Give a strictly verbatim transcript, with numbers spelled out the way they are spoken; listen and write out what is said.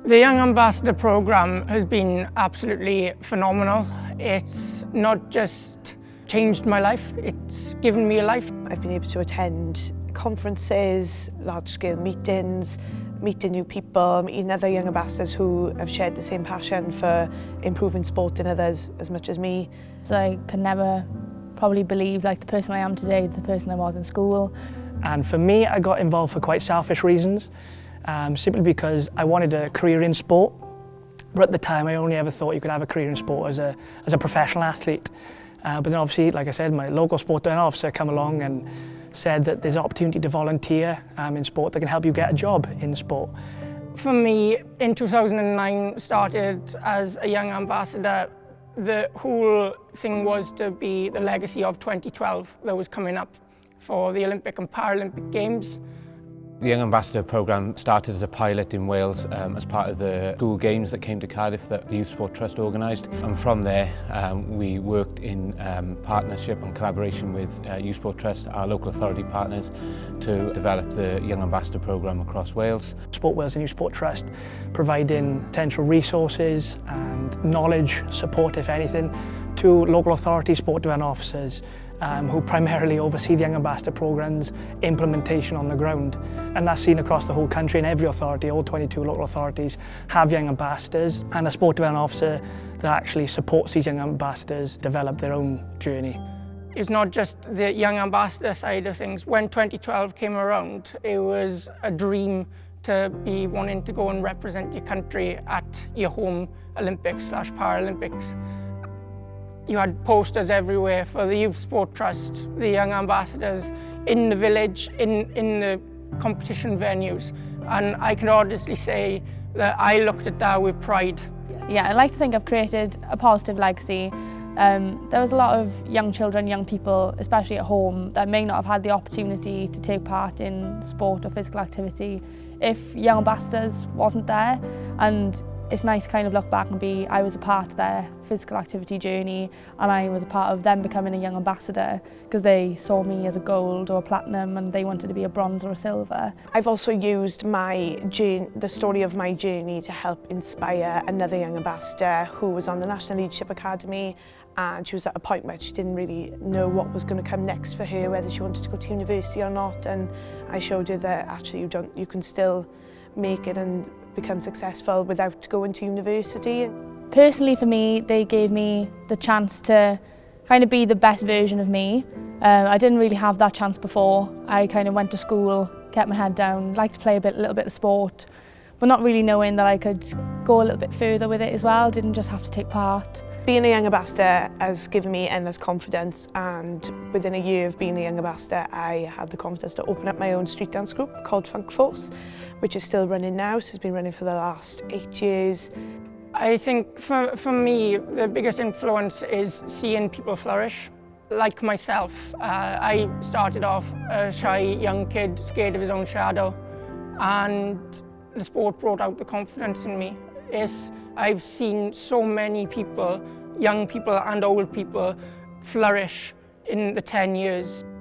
The Young Ambassador programme has been absolutely phenomenal. It's not just changed my life, it's given me a life. I've been able to attend conferences, large-scale meetings, meeting new people, meeting other young ambassadors who have shared the same passion for improving sport in others as much as me. So I could never probably believe like the person I am today, the person I was in school. And for me, I got involved for quite selfish reasons. Um, simply because I wanted a career in sport, but at the time I only ever thought you could have a career in sport as a, as a professional athlete. Uh, but then obviously, like I said, my local sport development officer came along and said that there's an opportunity to volunteer um, in sport that can help you get a job in sport. For me, in two thousand nine, started as a young ambassador. The whole thing was to be the legacy of twenty twelve that was coming up for the Olympic and Paralympic Games. The Young Ambassador programme started as a pilot in Wales um, as part of the school games that came to Cardiff that the Youth Sport Trust organised. And from there um, we worked in um, partnership and collaboration with uh, Youth Sport Trust, our local authority partners, to develop the Young Ambassador programme across Wales. Sport Wales and Youth Sport Trust providing potential resources and knowledge, support if anything, to local authority sport development officers Um, who primarily oversee the Young Ambassador programme's implementation on the ground. And that's seen across the whole country, and every authority, all twenty-two local authorities, have Young Ambassadors and a sport development officer that actually supports these Young Ambassadors develop their own journey. It's not just the Young Ambassador side of things. When twenty twelve came around, it was a dream to be wanting to go and represent your country at your home Olympics slash Paralympics. You had posters everywhere for the Youth Sport Trust, the Young Ambassadors, in the village, in, in the competition venues. And I can honestly say that I looked at that with pride. Yeah, I like to think I've created a positive legacy. Um, there was a lot of young children, young people, especially at home, that may not have had the opportunity to take part in sport or physical activity if Young Ambassadors wasn't there. And it's nice to kind of look back and be, I was a part of their physical activity journey and I was a part of them becoming a Young Ambassador because they saw me as a gold or a platinum and they wanted to be a bronze or a silver. I've also used my journey, the story of my journey to help inspire another young ambassador who was on the National Leadership Academy, and she was at a point where she didn't really know what was going to come next for her, whether she wanted to go to university or not, and I showed her that actually you don't, you can still make it and become successful without going to university. Personally for me, they gave me the chance to kind of be the best version of me. Um, I didn't really have that chance before. I kind of went to school, kept my head down, liked to play a bit, a little bit of sport, but not really knowing that I could go a little bit further with it as well, didn't just have to take part. Being a Young Ambassador has given me endless confidence, and within a year of being a Young Ambassador I had the confidence to open up my own street dance group called Funk Force, which is still running now, so it's been running for the last eight years. I think for, for me the biggest influence is seeing people flourish. Like myself, uh, I started off a shy young kid, scared of his own shadow, and the sport brought out the confidence in me. It's, I've seen so many people, young people and old people, flourish in the ten years.